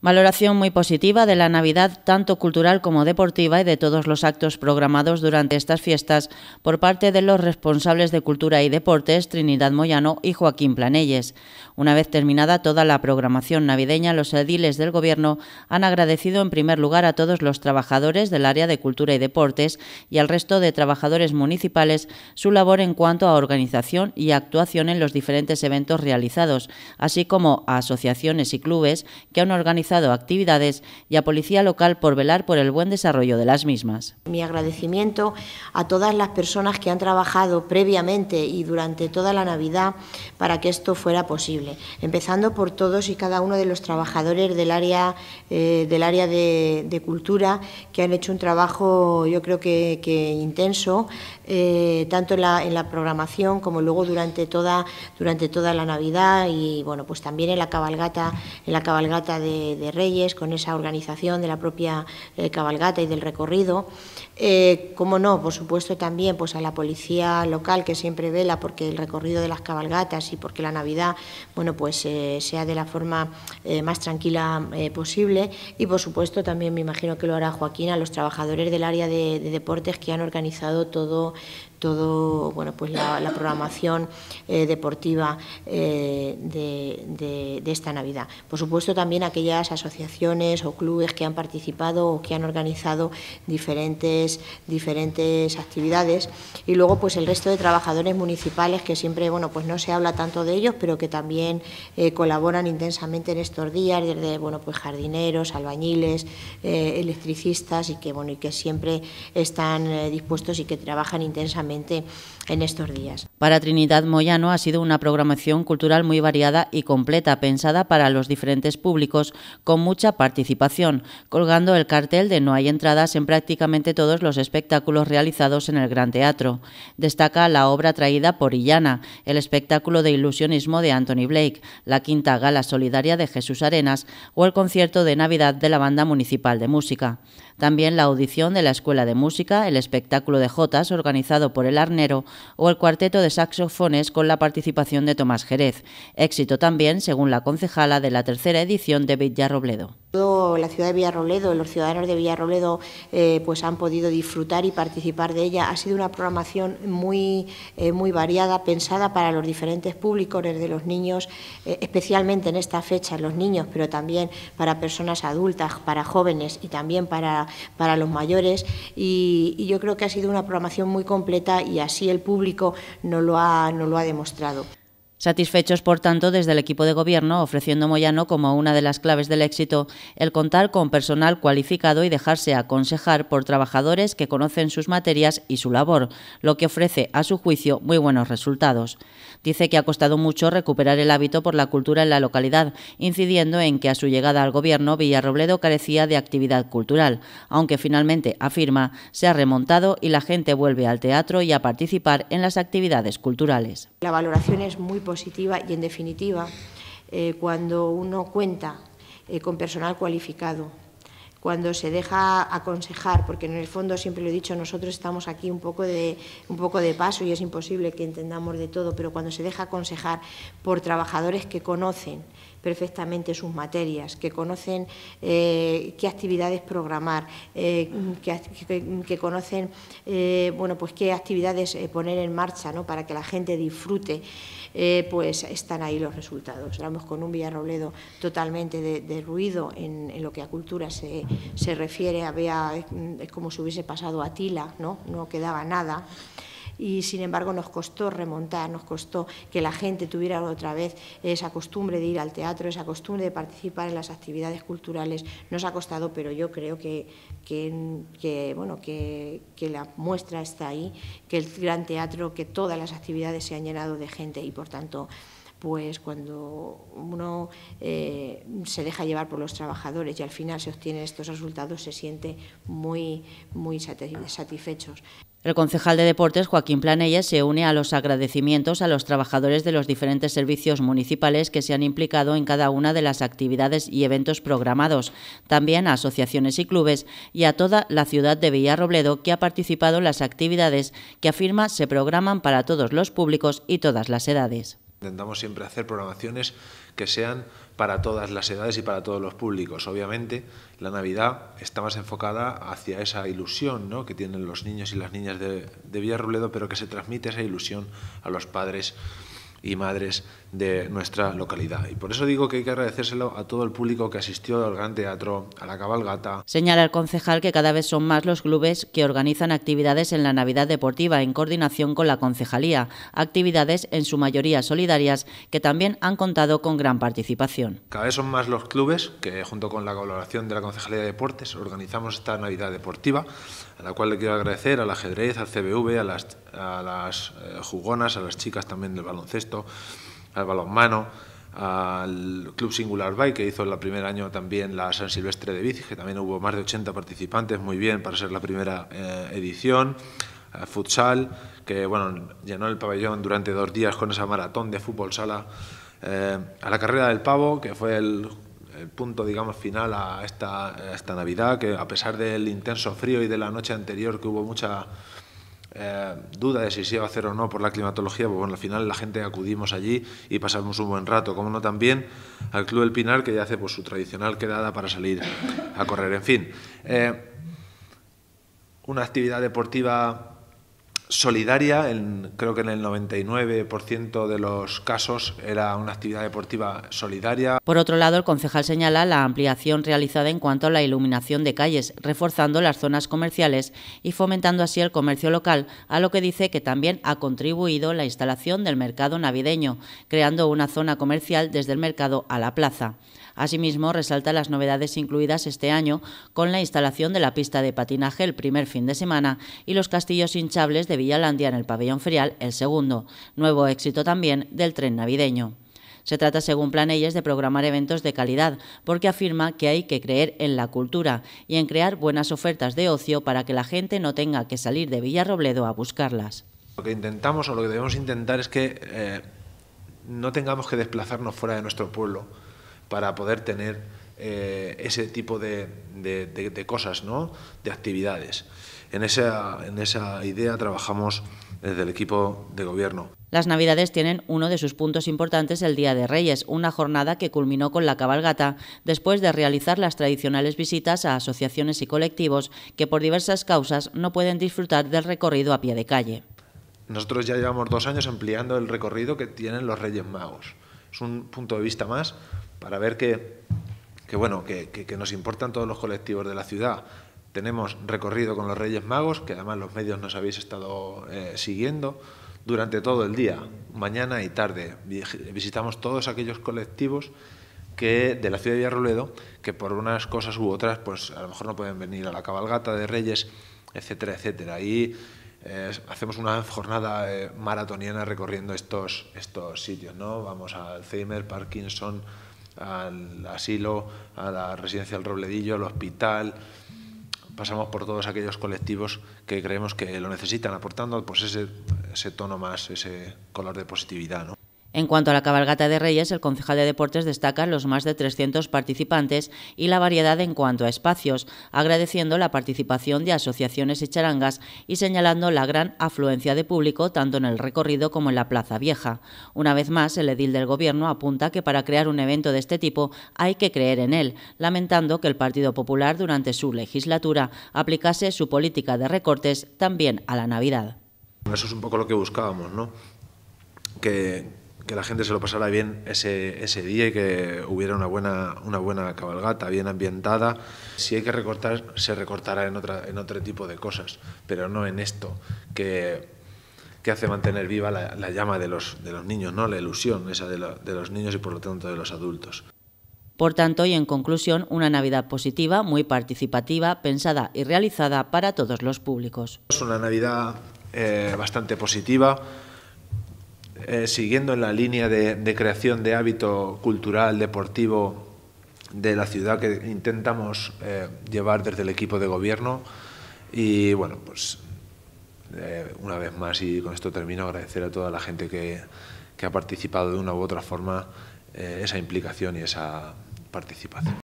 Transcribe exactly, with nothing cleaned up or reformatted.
Valoración muy positiva de la Navidad, tanto cultural como deportiva, y de todos los actos programados durante estas fiestas por parte de los responsables de Cultura y Deportes, Trinidad Moyano y Joaquín Planelles. Una vez terminada toda la programación navideña, los ediles del Gobierno han agradecido en primer lugar a todos los trabajadores del área de Cultura y Deportes y al resto de trabajadores municipales su labor en cuanto a organización y actuación en los diferentes eventos realizados, así como a asociaciones y clubes que han organizado actividades y a Policía Local por velar por el buen desarrollo de las mismas. Mi agradecimiento a todas las personas que han trabajado previamente y durante toda la Navidad para que esto fuera posible, empezando por todos y cada uno de los trabajadores del área, eh, del área de, de cultura, que han hecho un trabajo, yo creo que, que intenso, eh, tanto en la, en la programación como luego durante toda, durante toda la Navidad y bueno, pues también en la cabalgata, en la cabalgata de, de Reyes, con esa organización de la propia eh, cabalgata y del recorrido. Eh, como no, por supuesto también pues a la policía local, que siempre vela porque el recorrido de las cabalgatas y porque la Navidad bueno pues eh, sea de la forma eh, más tranquila eh, posible, y por supuesto también me imagino que lo hará Joaquín, a los trabajadores del área de, de deportes que han organizado todo todo bueno pues la, la programación eh, deportiva eh, de, de, de esta Navidad. Por supuesto también aquellas asociaciones o clubes que han participado o que han organizado diferentes, diferentes actividades, y luego pues el resto de trabajadores municipales que siempre bueno pues no se habla tanto de ellos, pero que también eh, colaboran intensamente en estos días, desde bueno pues jardineros, albañiles, eh, electricistas, y que bueno y que siempre están eh, dispuestos y que trabajan intensamente en estos días. Para Trinidad Moyano ha sido una programación cultural muy variada y completa, pensada para los diferentes públicos, con mucha participación, colgando el cartel de no hay entradas en prácticamente todos los espectáculos realizados en el Gran Teatro. Destaca la obra traída por Illana, el espectáculo de ilusionismo de Anthony Blake, la quinta gala solidaria de Jesús Arenas o el concierto de Navidad de la Banda Municipal de Música. También la audición de la Escuela de Música, el espectáculo de jotas organizado por El Arnero o el cuarteto de saxofones con la participación de Tomás Jerez. Éxito también, según la concejala de la tercera edición de Villarrobledo. La ciudad de Villarrobledo, los ciudadanos de Villarrobledo eh, pues han podido disfrutar y participar de ella. Ha sido una programación muy, eh, muy variada, pensada para los diferentes públicos, desde los niños, eh, especialmente en esta fecha los niños, pero también para personas adultas, para jóvenes y también para, para los mayores, y, y yo creo que ha sido una programación muy completa y así el público nos lo ha, nos lo ha demostrado. Satisfechos, por tanto, desde el equipo de gobierno, ofreciendo Moyano como una de las claves del éxito el contar con personal cualificado y dejarse aconsejar por trabajadores que conocen sus materias y su labor, lo que ofrece, a su juicio, muy buenos resultados. Dice que ha costado mucho recuperar el hábito por la cultura en la localidad, incidiendo en que a su llegada al gobierno Villarrobledo carecía de actividad cultural, aunque finalmente, afirma, se ha remontado y la gente vuelve al teatro y a participar en las actividades culturales. La valoración es muy positiva y, en definitiva, eh, cuando uno cuenta eh, con personal cualificado, cuando se deja aconsejar, porque en el fondo, siempre lo he dicho, nosotros estamos aquí un poco de, un poco de paso y es imposible que entendamos de todo, pero cuando se deja aconsejar por trabajadores que conocen perfectamente sus materias, que conocen eh, qué actividades programar, eh, que, que, que conocen eh, bueno, pues qué actividades eh, poner en marcha, ¿no?, para que la gente disfrute, eh, pues están ahí los resultados. Estamos con un Villarrobledo totalmente derruido en, en lo que a cultura se, se refiere. Había, es como si hubiese pasado a tila, ¿no? No quedaba nada. Y sin embargo nos costó remontar, nos costó que la gente tuviera otra vez esa costumbre de ir al teatro, esa costumbre de participar en las actividades culturales. Nos ha costado, pero yo creo que, que, que, bueno, que, que la muestra está ahí, que el Gran Teatro, que todas las actividades se han llenado de gente y por tanto pues cuando uno eh, se deja llevar por los trabajadores y al final se obtienen estos resultados, se siente muy, muy satisfechos. El concejal de Deportes, Joaquín Planelles, se une a los agradecimientos a los trabajadores de los diferentes servicios municipales que se han implicado en cada una de las actividades y eventos programados, también a asociaciones y clubes y a toda la ciudad de Villarrobledo que ha participado en las actividades que afirma se programan para todos los públicos y todas las edades. Intentamos siempre hacer programaciones que sean para todas las edades y para todos los públicos. Obviamente, la Navidad está más enfocada hacia esa ilusión, ¿no?, que tienen los niños y las niñas de, de Villarrobledo, pero que se transmite esa ilusión a los padres y madres de nuestra localidad. Y por eso digo que hay que agradecérselo a todo el público que asistió al Gran Teatro, a la cabalgata. Señala el concejal que cada vez son más los clubes que organizan actividades en la Navidad deportiva en coordinación con la concejalía, actividades en su mayoría solidarias que también han contado con gran participación. Cada vez son más los clubes que, junto con la colaboración de la Concejalía de Deportes, organizamos esta Navidad deportiva, a la cual le quiero agradecer al ajedrez, al C B V, a las, a las eh, jugonas, a las chicas también del baloncesto, al balonmano, al Club Singular Bike, que hizo en el primer año también la San Silvestre de Bici, que también hubo más de ochenta participantes, muy bien para ser la primera eh, edición, al futsal, que bueno, llenó el pabellón durante dos días con esa maratón de fútbol sala, eh, a la carrera del pavo, que fue el, el punto, digamos, final a esta, a esta Navidad, que a pesar del intenso frío y de la noche anterior, que hubo mucha Eh, duda de si se iba a hacer o no por la climatología, pues bueno, al final la gente acudimos allí y pasamos un buen rato, como no también al Club del Pinar, que ya hace pues su tradicional quedada para salir a correr. En fin, eh, una actividad deportiva solidaria, en, creo que en el noventa y nueve por ciento de los casos era una actividad deportiva solidaria. Por otro lado, el concejal señala la ampliación realizada en cuanto a la iluminación de calles, reforzando las zonas comerciales y fomentando así el comercio local, a lo que dice que también ha contribuido la instalación del mercado navideño, creando una zona comercial desde el mercado a la plaza. Asimismo, resalta las novedades incluidas este año con la instalación de la pista de patinaje el primer fin de semana y los castillos hinchables de Villalandia en el pabellón ferial el segundo, nuevo éxito también del tren navideño. Se trata, según Planelles, de programar eventos de calidad, porque afirma que hay que creer en la cultura y en crear buenas ofertas de ocio para que la gente no tenga que salir de Villarrobledo a buscarlas. Lo que intentamos o lo que debemos intentar es que eh, no tengamos que desplazarnos fuera de nuestro pueblo para poder tener eh, ese tipo de, de, de, de cosas, ¿no?, de actividades. En esa, en esa idea trabajamos desde el equipo de gobierno. Las Navidades tienen uno de sus puntos importantes el Día de Reyes, una jornada que culminó con la cabalgata, después de realizar las tradicionales visitas a asociaciones y colectivos que por diversas causas no pueden disfrutar del recorrido a pie de calle. Nosotros ya llevamos dos años ampliando el recorrido que tienen los Reyes Magos. Es un punto de vista más para ver que, que, bueno, que, que, que nos importan todos los colectivos de la ciudad. Tenemos recorrido con los Reyes Magos, que además los medios nos habéis estado eh, siguiendo durante todo el día, mañana y tarde. Visitamos todos aquellos colectivos que de la ciudad de Villarrobledo que por unas cosas u otras pues a lo mejor no pueden venir a la cabalgata de Reyes, etcétera, etcétera. Y eh, hacemos una jornada eh, maratoniana recorriendo estos, estos sitios, ¿no? Vamos al Alzheimer, Parkinson, al asilo, a la residencia del Robledillo, al hospital. Pasamos por todos aquellos colectivos que creemos que lo necesitan, aportando pues ese, ese tono más, ese color de positividad, ¿no? En cuanto a la cabalgata de Reyes, el concejal de Deportes destaca los más de trescientos participantes y la variedad en cuanto a espacios, agradeciendo la participación de asociaciones y charangas y señalando la gran afluencia de público tanto en el recorrido como en la Plaza Vieja. Una vez más, el edil del Gobierno apunta que para crear un evento de este tipo hay que creer en él, lamentando que el Partido Popular durante su legislatura aplicase su política de recortes también a la Navidad. Eso es un poco lo que buscábamos, ¿no? Que que la gente se lo pasara bien ese, ese día y que hubiera una buena, una buena cabalgata, bien ambientada. Si hay que recortar, se recortará en, otra, en otro tipo de cosas, pero no en esto, que, que hace mantener viva la, la llama de los, de los niños, ¿no?, la ilusión esa de, la, de los niños y por lo tanto de los adultos. Por tanto, y en conclusión, una Navidad positiva, muy participativa, pensada y realizada para todos los públicos. Es una Navidad eh, bastante positiva, Eh, siguiendo en la línea de, de creación de hábito cultural, deportivo de la ciudad que intentamos eh, llevar desde el equipo de gobierno. Y bueno, pues eh, una vez más, y con esto termino, agradecer a toda la gente que, que ha participado de una u otra forma eh, esa implicación y esa participación.